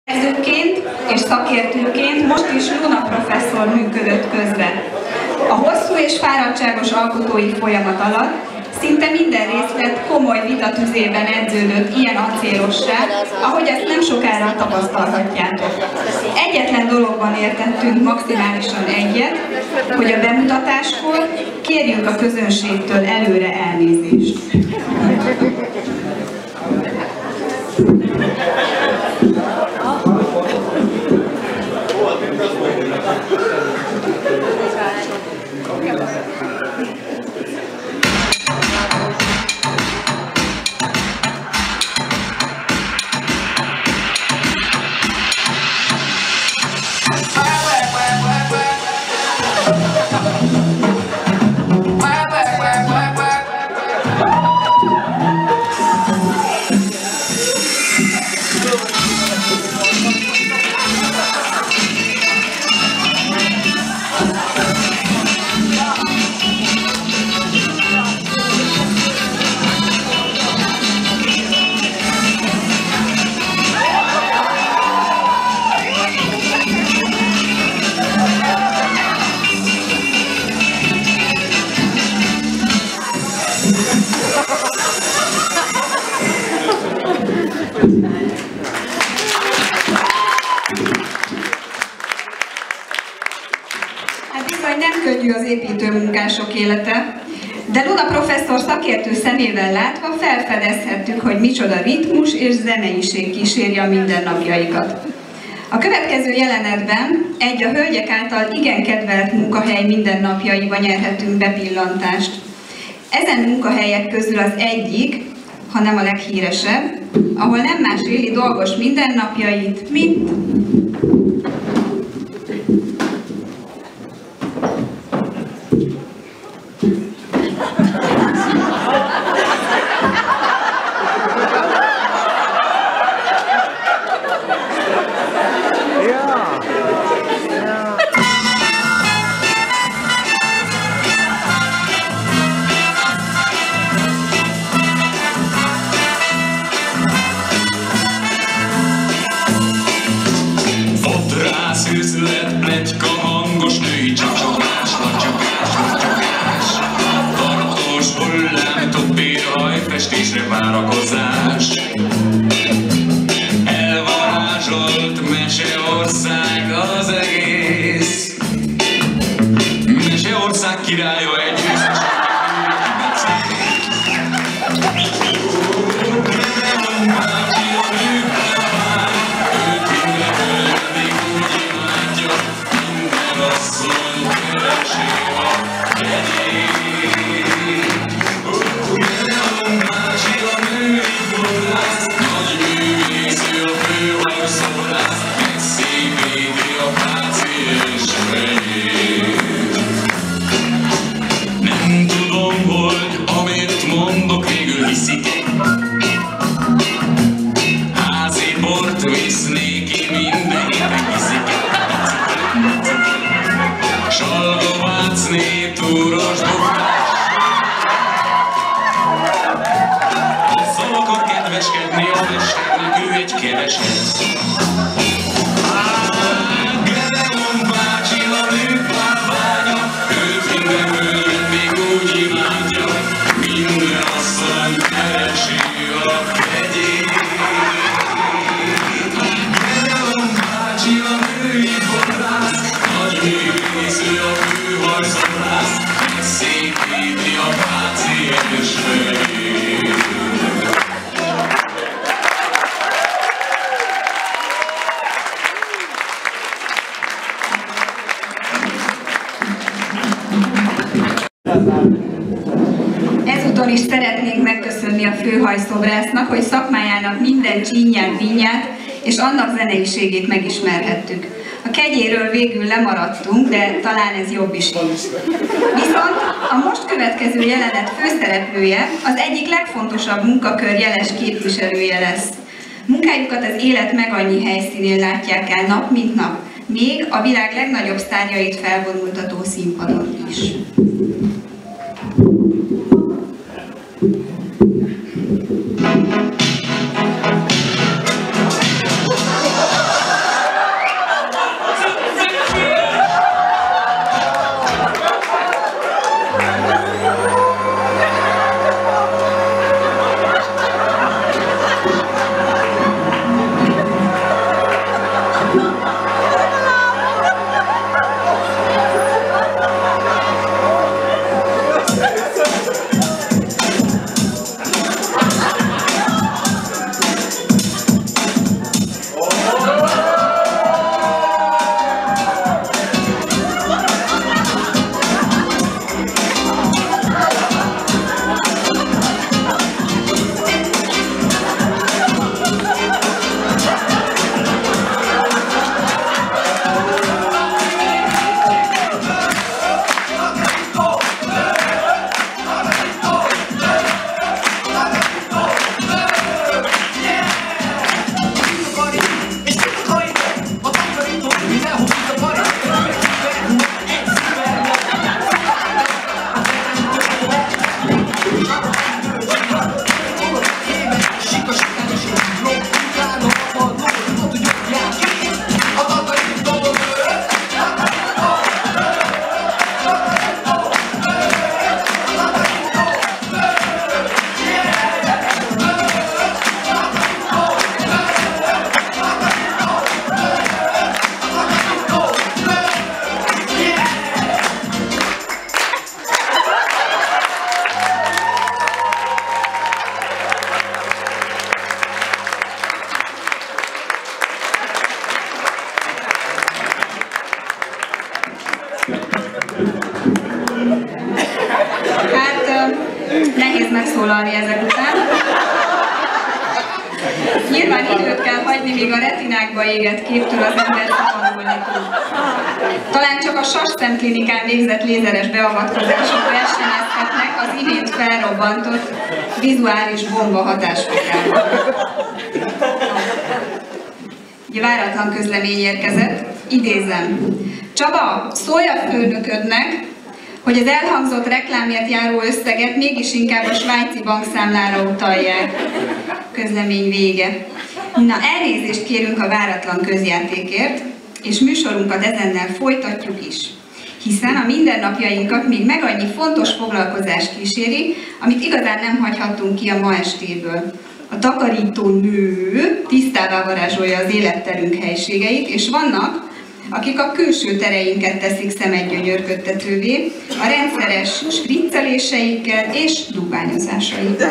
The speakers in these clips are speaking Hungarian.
Szerzőként és szakértőként most is Luna professzor működött közre. A hosszú és fáradtságos alkotói folyamat alatt szinte minden részlet komoly vitatüzében edződött ilyen acélossá, ahogy ezt nem sokára tapasztalhatjátok. Egyetlen dologban értettünk maximálisan egyet, hogy a bemutatáskor kérjünk a közönségtől előre elnézést. Nem könnyű az építőmunkások élete, de Luna professzor szakértő szemével látva felfedezhettük, hogy micsoda ritmus és zeneiség kíséri a mindennapjaikat. A következő jelenetben egy a hölgyek által igen kedvelt munkahely mindennapjaiba nyerhetünk bepillantást. Ezen munkahelyek közül az egyik, ha nem a leghíresebb, ahol nem más éli dolgos mindennapjait, mint szűzlet, pletyka, hangos női csacsogás, latyogás. Tartós hullám, topér, hajfestésre várakozás. Elvarázsolt meseország az egész. Meseország királya egy hűzes. Nem tudom, hogy amit mondok, végül hiszik-e. Házi bort visz néki, minden héten hiszik-e. Salgavác néptúros bukás. Azzal akar kedveskedni a mesternek, ő egy keveset. Gedeon bácsi a nők bábánya, őt minden hölgy még úgy imádja, minden asszony keresi a kegyét. Gedeon bácsi a női fodrász, nagy művésző a főhajszobrász, megszépíti a páciens fejét. Ezúton is szeretnénk megköszönni a főhajszobrásznak, hogy szakmájának minden csínyát, bínyát és annak zeneiségét megismerhettük. A kegyéről végül lemaradtunk, de talán ez jobb is így. Viszont a most következő jelenet főszereplője az egyik legfontosabb munkakör jeles képviselője lesz. Munkájukat az élet meg annyi helyszínén látják el nap mint nap, még a világ legnagyobb sztárjait felvonultató színpadon is. megszólalni ezek után. Nyilván időt kell hagyni, míg a retinákba égett képtől az ember szabadulni tud. Talán csak a SAS szemklinikán végzett lézeres beavatkozások versenyezhetnek az imént felrobbantott vizuális bomba hatásfokával. Egy váratlan közlemény érkezett, idézem. Csaba, szólj a főnöködnek, hogy az elhangzott reklámért járó összeget mégis inkább a svájci bankszámlára utalják. Közlemény vége. Na, elnézést kérünk a váratlan közjátékért, és műsorunkat ezennel folytatjuk is. Hiszen a mindennapjainkat még meg annyi fontos foglalkozás kíséri, amit igazán nem hagyhattunk ki a ma estéből. A takarító nő tisztává varázsolja az életterünk helységeit, és vannak, akik a külső tereinket teszik szemedgyönyörködtetővé, a rendszeres spricceléseikkel és dugványozásaikkal.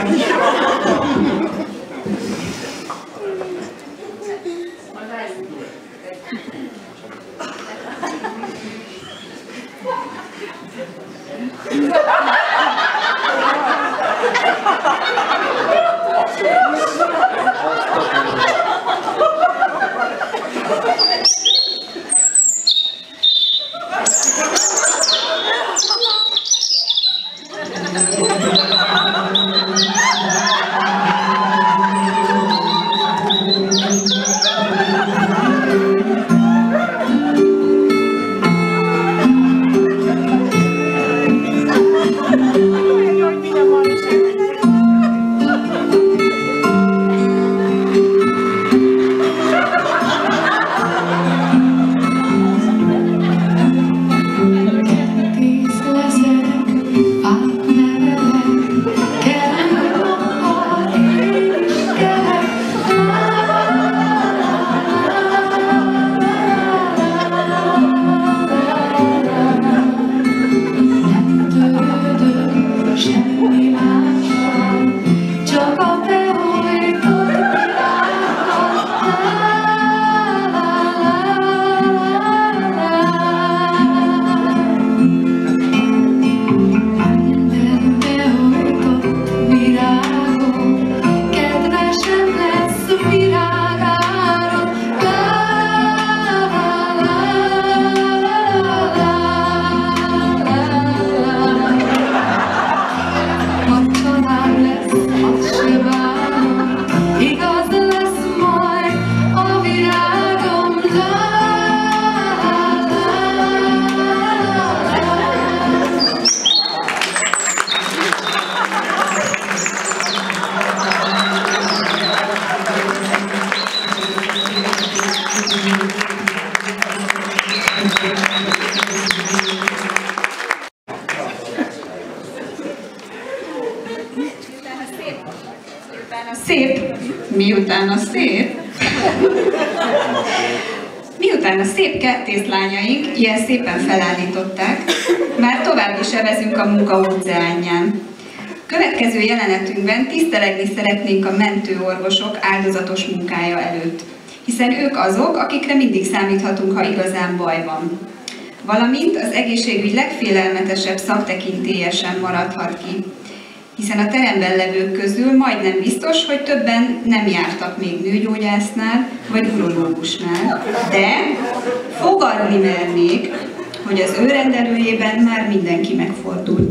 Miután a szép kertészlányaink ilyen szépen felállították, már tovább is evezünk a munka óceánján. Következő jelenetünkben tisztelegni szeretnénk a mentőorvosok áldozatos munkája előtt, hiszen ők azok, akikre mindig számíthatunk, ha igazán baj van. Valamint az egészségügy legfélelmetesebb szaktekintélye sem maradhat ki, hiszen a teremben levők közül majdnem biztos, hogy többen nem jártak még nőgyógyásznál vagy urológusnál, de fogadni mernék, hogy az ő rendelőjében már mindenki megfordult.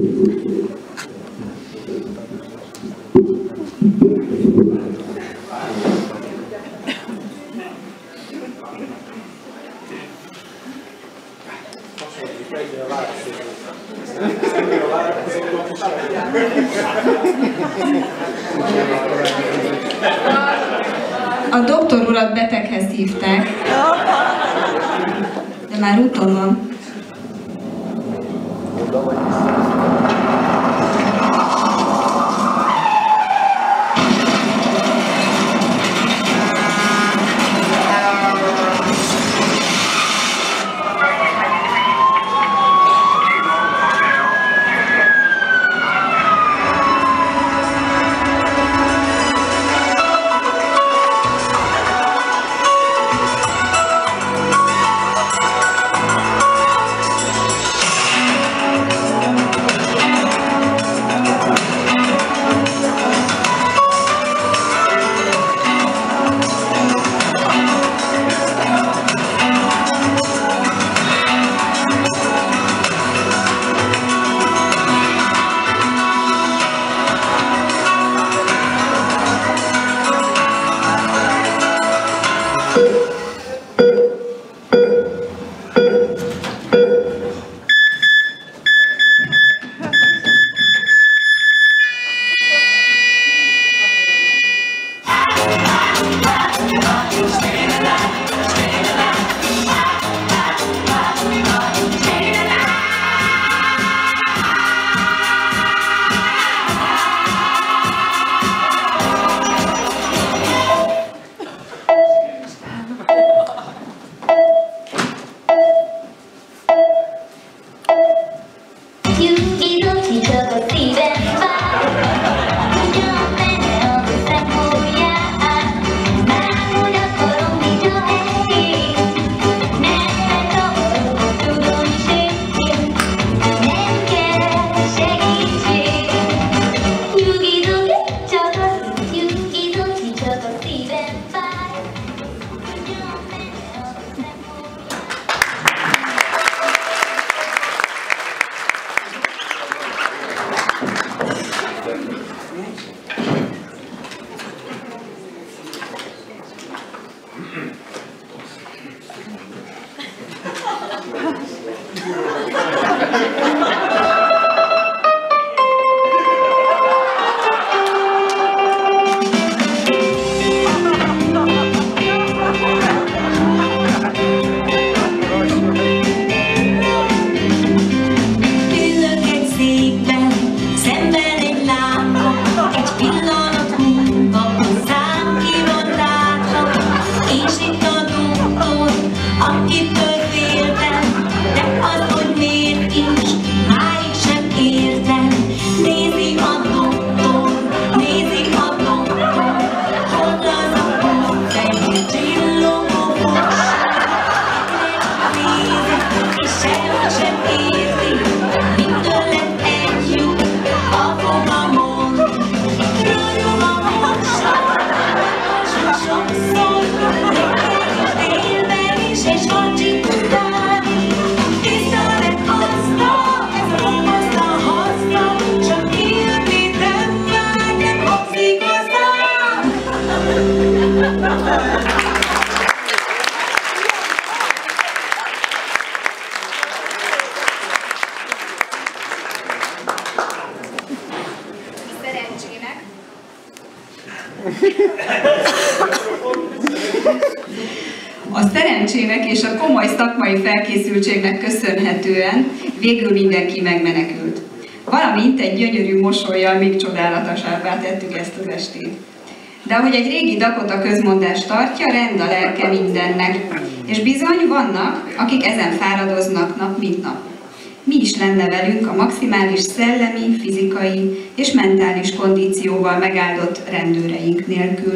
A doktor urat beteghez hívták, de már úton van. A szerencsének és a komoly szakmai felkészültségnek köszönhetően végül mindenki megmenekült. Valamint egy gyönyörű mosollyal még csodálatosabbá tettük ezt az estét. De ahogy egy régi Dakota közmondás tartja, rend a lelke mindennek. És bizony vannak, akik ezen fáradoznak nap mint nap. Mi is lenne velünk a maximális szellemi, fizikai és mentális kondícióval megáldott rendőreink nélkül.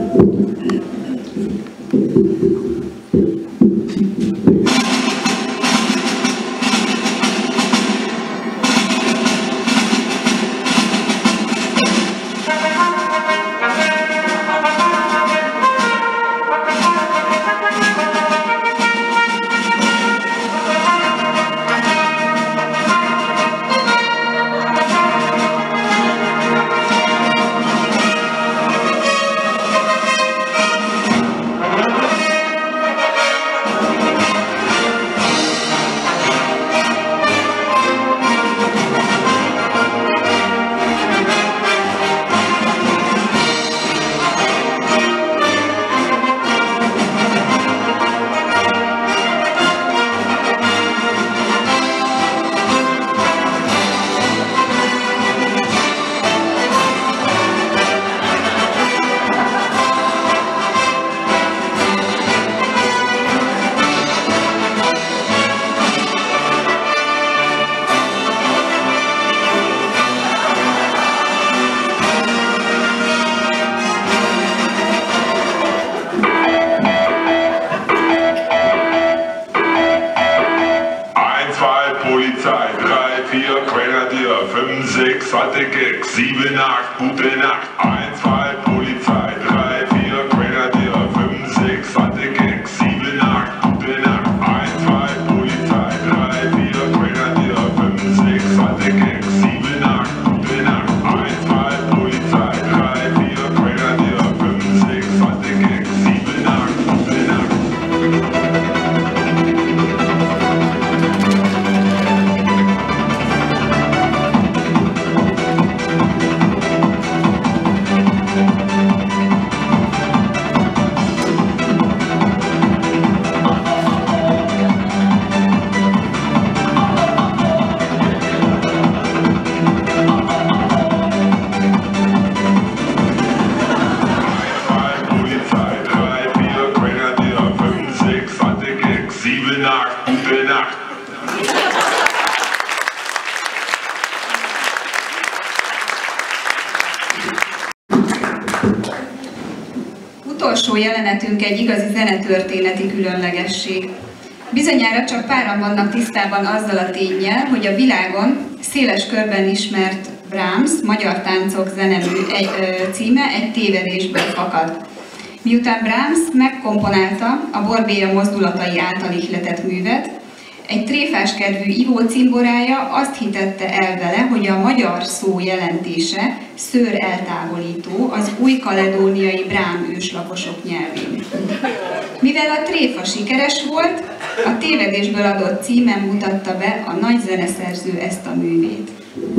Polizei, 3, 4, Grenadier, 5, 6, hatte Gags, 7, 8, gute Nacht. 1, 2, Polizei, 3, 4, Grenadier, 5, 6, hatte Gags, 7, 8, gute Nacht. 1, 2, Polizei, 3, 4, Grenadier, 5, 6, hatte Gags, 7, 8, gute Nacht. 1, 2, Polizei, 3, 4, Grenadier, 5, 6, hatte Gags, 7, 8, gute Nacht. utolsó jelenetünk egy igazi zenetörténeti különlegesség. Bizonyára csak páran vannak tisztában azzal a ténnyel, hogy a világon széles körben ismert Brahms Magyar táncok zenemű címe egy tévedésből fakad. Miután Brahms megkomponálta a Borbélia mozdulatai által ihletett művet, egy tréfáskedvű ivócimborája azt hitette el vele, hogy a magyar szó jelentése szőr eltávolító az új-kaledóniai brám őslakosok nyelvén. Mivel a tréfa sikeres volt, a tévedésből adott címen mutatta be a nagy zeneszerző ezt a művét.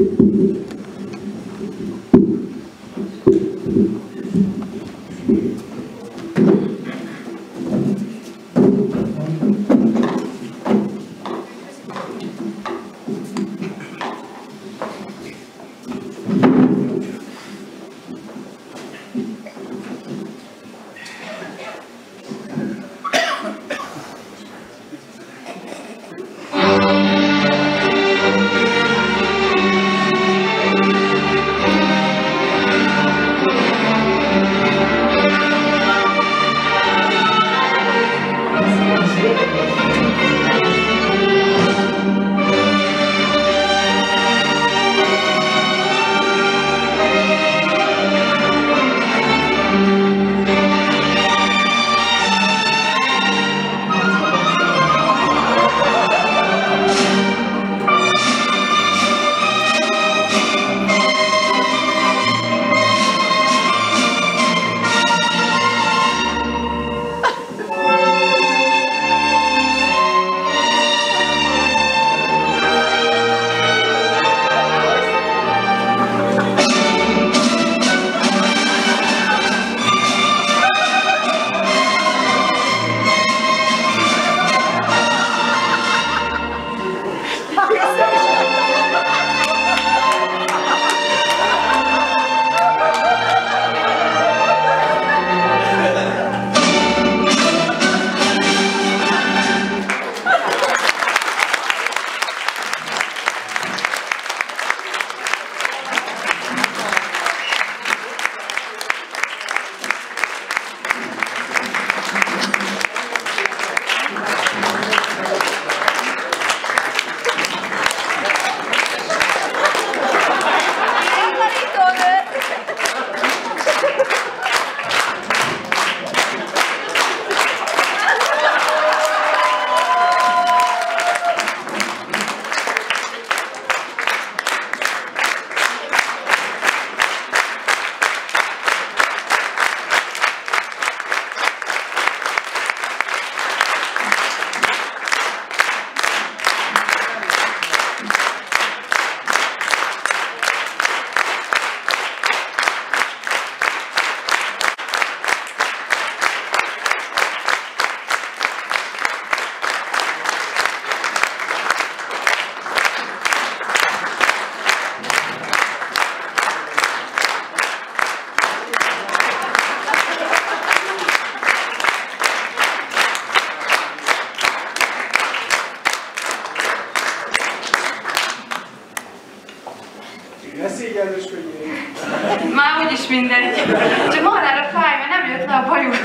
Ne szégyelmeskedjél! Már úgyis mindegy. Csak marhára fáj, mert nem jött le a bajút.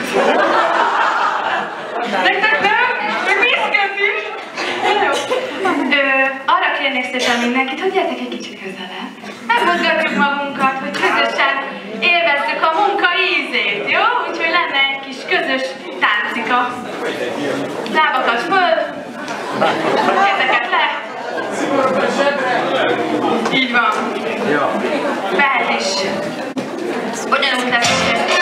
Nektek nem? Meg viszket is? Jó. Arra kérnék szépen mindenkit, hogy gyertek egy kicsit közelebb. Megmozgatjuk magunkat, hogy közösen élvezzük a munka ízét, jó? Úgyhogy lenne egy kis közös táncika. Lábakat föl, kezeket le. Így van. Fel is. Ugyanúgy lesz.